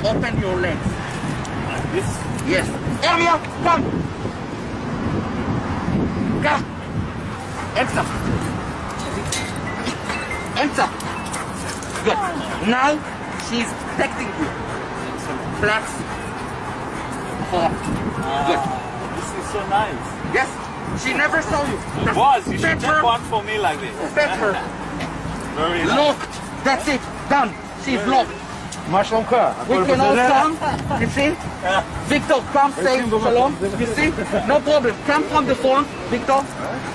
open your legs. Like this? Yes. Area, come. Come. Enter. Enter. Good. Now she's protecting you. Flex. Good. This is so nice. Yes. She never saw you. Boss, you should Pet take her. one for me like this. Pet her. Very nice. Look. That's it. Done. She's locked. Maşlomka. We can all come. You see? Victor, come say shalom. You see? No problem. Come from the phone, Victor.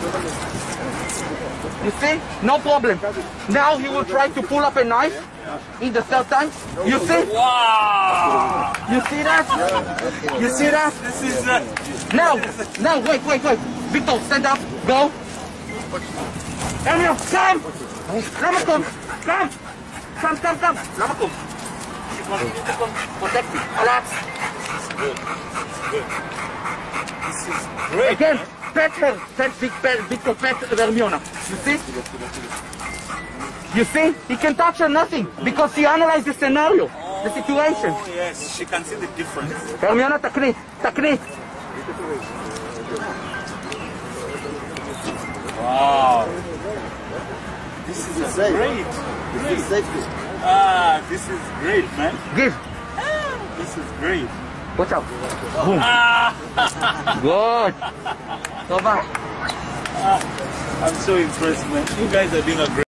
You see? No problem. Now he will try to pull up a knife in the third time. You see? Wow! You see that? You see that? This is Now, wait. Victor, stand up. Go. Emil, come. Lamakum, come. Come. Lamakum. She's going to come protect you. Relax. This is great. Again, pet her. Victor, pet Hermiona. You see? You see? He can touch her nothing because he analyzed the scenario, the situation. Oh yes, she can see the difference. Hermiona, takrit. Wow. This is great. This is safety. This is great, man. Give. This is great. Watch out. Boom. Good. So far. I'm so impressed, man. You guys are doing a great